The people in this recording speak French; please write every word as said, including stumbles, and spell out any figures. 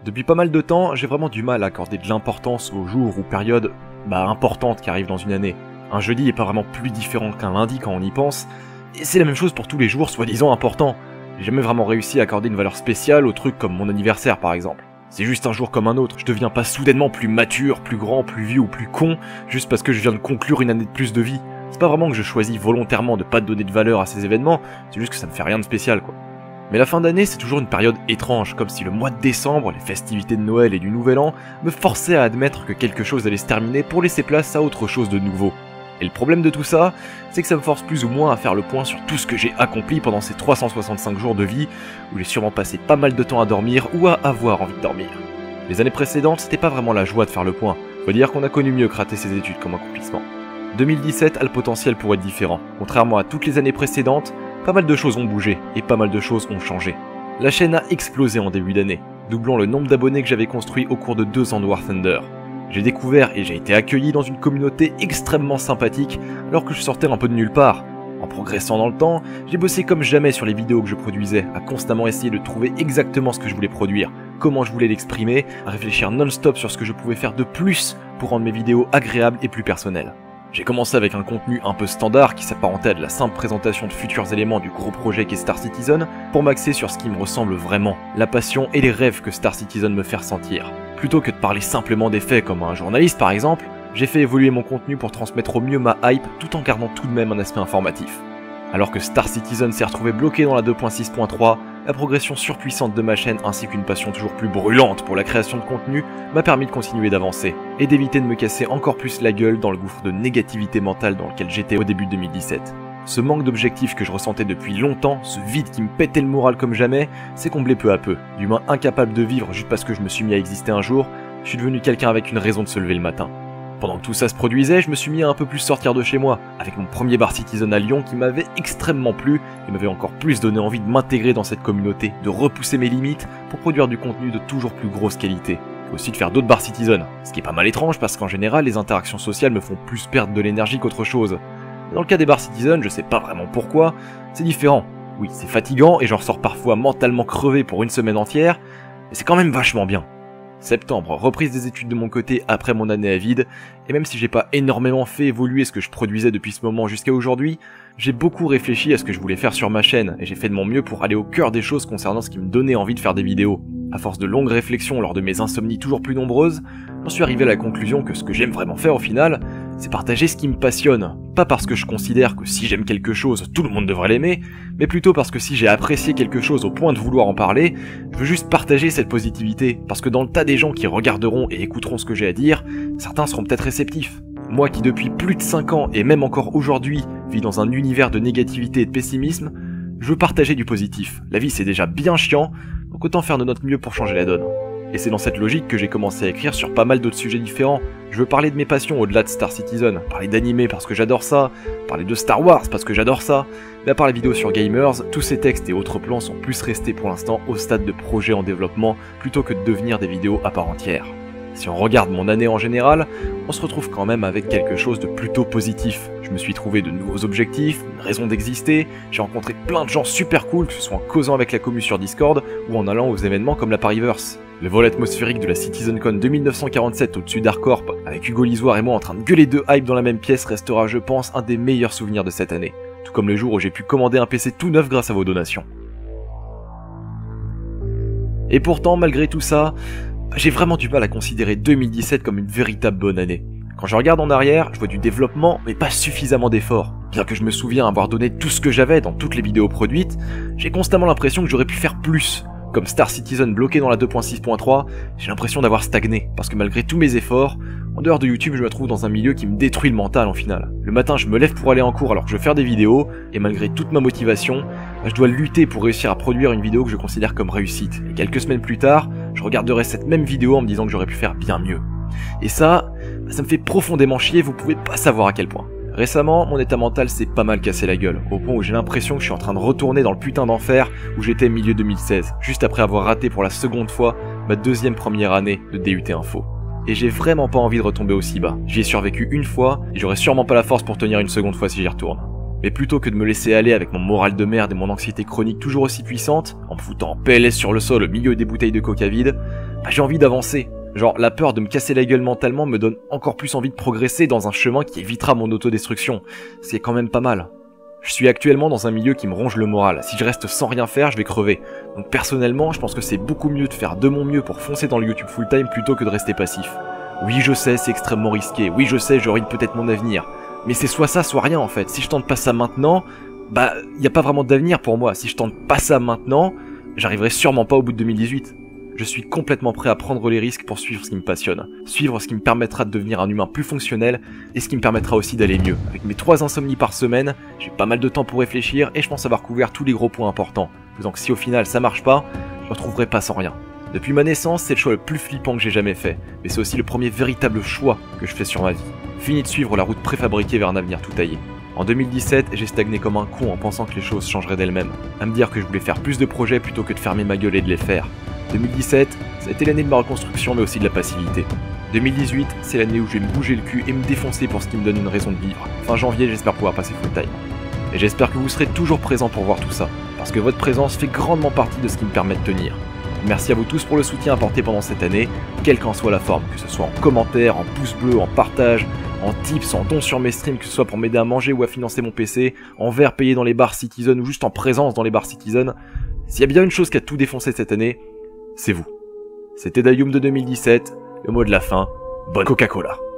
Depuis pas mal de temps, j'ai vraiment du mal à accorder de l'importance aux jours ou périodes bah, importantes qui arrivent dans une année. Un jeudi est pas vraiment plus différent qu'un lundi quand on y pense, et c'est la même chose pour tous les jours soi-disant importants. J'ai jamais vraiment réussi à accorder une valeur spéciale aux trucs comme mon anniversaire par exemple. C'est juste un jour comme un autre, je deviens pas soudainement plus mature, plus grand, plus vieux ou plus con, juste parce que je viens de conclure une année de plus de vie. C'est pas vraiment que je choisis volontairement de pas donner de valeur à ces événements, c'est juste que ça me fait rien de spécial quoi. Mais la fin d'année c'est toujours une période étrange, comme si le mois de décembre, les festivités de Noël et du Nouvel An, me forçaient à admettre que quelque chose allait se terminer pour laisser place à autre chose de nouveau. Et le problème de tout ça, c'est que ça me force plus ou moins à faire le point sur tout ce que j'ai accompli pendant ces trois cent soixante-cinq jours de vie, où j'ai sûrement passé pas mal de temps à dormir ou à avoir envie de dormir. Les années précédentes, c'était pas vraiment la joie de faire le point, faut dire qu'on a connu mieux que rater ses études comme accomplissement. deux mille dix-sept a le potentiel pour être différent, contrairement à toutes les années précédentes, pas mal de choses ont bougé, et pas mal de choses ont changé. La chaîne a explosé en début d'année, doublant le nombre d'abonnés que j'avais construit au cours de deux ans de War Thunder. J'ai découvert et j'ai été accueilli dans une communauté extrêmement sympathique alors que je sortais un peu de nulle part. En progressant dans le temps, j'ai bossé comme jamais sur les vidéos que je produisais, à constamment essayer de trouver exactement ce que je voulais produire, comment je voulais l'exprimer, à réfléchir non-stop sur ce que je pouvais faire de plus pour rendre mes vidéos agréables et plus personnelles. J'ai commencé avec un contenu un peu standard qui s'apparentait à de la simple présentation de futurs éléments du gros projet qu'est Star Citizen, pour m'axer sur ce qui me ressemble vraiment, la passion et les rêves que Star Citizen me fait ressentir. Plutôt que de parler simplement des faits comme un journaliste par exemple, j'ai fait évoluer mon contenu pour transmettre au mieux ma hype tout en gardant tout de même un aspect informatif. Alors que Star Citizen s'est retrouvé bloqué dans la deux point six point trois, la progression surpuissante de ma chaîne ainsi qu'une passion toujours plus brûlante pour la création de contenu m'a permis de continuer d'avancer, et d'éviter de me casser encore plus la gueule dans le gouffre de négativité mentale dans lequel j'étais au début de deux mille dix-sept. Ce manque d'objectifs que je ressentais depuis longtemps, ce vide qui me pétait le moral comme jamais, s'est comblé peu à peu. D'humain incapable de vivre juste parce que je me suis mis à exister un jour, je suis devenu quelqu'un avec une raison de se lever le matin. Pendant que tout ça se produisait, je me suis mis à un peu plus sortir de chez moi, avec mon premier bar Citizen à Lyon qui m'avait extrêmement plu et m'avait encore plus donné envie de m'intégrer dans cette communauté, de repousser mes limites pour produire du contenu de toujours plus grosse qualité. Et aussi de faire d'autres bar Citizen, ce qui est pas mal étrange parce qu'en général les interactions sociales me font plus perdre de l'énergie qu'autre chose. Dans le cas des bar Citizen, je sais pas vraiment pourquoi, c'est différent. Oui, c'est fatigant et j'en ressors parfois mentalement crevé pour une semaine entière, mais c'est quand même vachement bien. Septembre, reprise des études de mon côté après mon année à vide, et même si j'ai pas énormément fait évoluer ce que je produisais depuis ce moment jusqu'à aujourd'hui, j'ai beaucoup réfléchi à ce que je voulais faire sur ma chaîne, et j'ai fait de mon mieux pour aller au cœur des choses concernant ce qui me donnait envie de faire des vidéos. À force de longues réflexions lors de mes insomnies toujours plus nombreuses, j'en suis arrivé à la conclusion que ce que j'aime vraiment faire au final, c'est partager ce qui me passionne. Pas parce que je considère que si j'aime quelque chose, tout le monde devrait l'aimer, mais plutôt parce que si j'ai apprécié quelque chose au point de vouloir en parler, je veux juste partager cette positivité, parce que dans le tas des gens qui regarderont et écouteront ce que j'ai à dire, certains seront peut-être réceptifs. Moi qui depuis plus de cinq ans, et même encore aujourd'hui, vis dans un univers de négativité et de pessimisme, je veux partager du positif. La vie c'est déjà bien chiant, donc autant faire de notre mieux pour changer la donne. Et c'est dans cette logique que j'ai commencé à écrire sur pas mal d'autres sujets différents. Je veux parler de mes passions au-delà de Star Citizen, parler d'animé parce que j'adore ça, parler de Star Wars parce que j'adore ça, mais à part les vidéos sur Gamers, tous ces textes et autres plans sont plus restés pour l'instant au stade de projet en développement plutôt que de devenir des vidéos à part entière. Si on regarde mon année en général, on se retrouve quand même avec quelque chose de plutôt positif. Je me suis trouvé de nouveaux objectifs, une raison d'exister, j'ai rencontré plein de gens super cool, que ce soit en causant avec la commu sur Discord ou en allant aux événements comme la Pariverse. Le vol atmosphérique de la CitizenCon deux mille neuf cent quarante-sept au-dessus d'Arcorp, avec Hugo Lisoire et moi en train de gueuler de hype dans la même pièce, restera je pense un des meilleurs souvenirs de cette année. Tout comme le jour où j'ai pu commander un P C tout neuf grâce à vos donations. Et pourtant, malgré tout ça, j'ai vraiment du mal à considérer deux mille dix-sept comme une véritable bonne année. Quand je regarde en arrière, je vois du développement, mais pas suffisamment d'efforts. Bien que je me souviens avoir donné tout ce que j'avais dans toutes les vidéos produites, j'ai constamment l'impression que j'aurais pu faire plus. Comme Star Citizen bloqué dans la deux point six point trois, j'ai l'impression d'avoir stagné, parce que malgré tous mes efforts, en dehors de YouTube, je me trouve dans un milieu qui me détruit le mental en final. Le matin, je me lève pour aller en cours alors que je veux faire des vidéos, et malgré toute ma motivation, je dois lutter pour réussir à produire une vidéo que je considère comme réussite. Et quelques semaines plus tard, je regarderai cette même vidéo en me disant que j'aurais pu faire bien mieux. Et ça, ça me fait profondément chier, vous pouvez pas savoir à quel point. Récemment, mon état mental s'est pas mal cassé la gueule, au point où j'ai l'impression que je suis en train de retourner dans le putain d'enfer où j'étais milieu deux mille seize, juste après avoir raté pour la seconde fois ma deuxième première année de D U T Info. Et j'ai vraiment pas envie de retomber aussi bas. J'y ai survécu une fois, et j'aurais sûrement pas la force pour tenir une seconde fois si j'y retourne. Mais plutôt que de me laisser aller avec mon moral de merde et mon anxiété chronique toujours aussi puissante, en me foutant en P L S sur le sol au milieu des bouteilles de coca vide, bah, j'ai envie d'avancer. Genre, la peur de me casser la gueule mentalement me donne encore plus envie de progresser dans un chemin qui évitera mon autodestruction, ce qui est quand même pas mal. Je suis actuellement dans un milieu qui me ronge le moral, si je reste sans rien faire, je vais crever. Donc personnellement, je pense que c'est beaucoup mieux de faire de mon mieux pour foncer dans le YouTube full-time plutôt que de rester passif. Oui, je sais, c'est extrêmement risqué, oui, je sais, je ruine peut-être mon avenir, mais c'est soit ça, soit rien en fait. Si je tente pas ça maintenant, bah, y a pas vraiment d'avenir pour moi. Si je tente pas ça maintenant, j'arriverai sûrement pas au bout de deux mille dix-huit. Je suis complètement prêt à prendre les risques pour suivre ce qui me passionne, suivre ce qui me permettra de devenir un humain plus fonctionnel, et ce qui me permettra aussi d'aller mieux. Avec mes trois insomnies par semaine, j'ai pas mal de temps pour réfléchir, et je pense avoir couvert tous les gros points importants, faisant que si au final ça marche pas, je ne retrouverai pas sans rien. Depuis ma naissance, c'est le choix le plus flippant que j'ai jamais fait, mais c'est aussi le premier véritable choix que je fais sur ma vie. Fini de suivre la route préfabriquée vers un avenir tout taillé. En deux mille dix-sept, j'ai stagné comme un con en pensant que les choses changeraient d'elles-mêmes, à me dire que je voulais faire plus de projets plutôt que de fermer ma gueule et de les faire. deux mille dix-sept, ça a été l'année de ma reconstruction mais aussi de la passivité. deux mille dix-huit, c'est l'année où je vais me bouger le cul et me défoncer pour ce qui me donne une raison de vivre. Fin janvier, j'espère pouvoir passer full time. Et j'espère que vous serez toujours présents pour voir tout ça, parce que votre présence fait grandement partie de ce qui me permet de tenir. Merci à vous tous pour le soutien apporté pendant cette année, quelle qu'en soit la forme, que ce soit en commentaire, en pouce bleu, en partage, en tips, en dons sur mes streams, que ce soit pour m'aider à manger ou à financer mon P C, en verre payé dans les bars Citizen ou juste en présence dans les bars Citizen. S'il y a bien une chose qui a tout défoncé cette année, c'est vous. C'était Dayum de deux mille dix-sept, le mot de la fin, bonne Coca-Cola.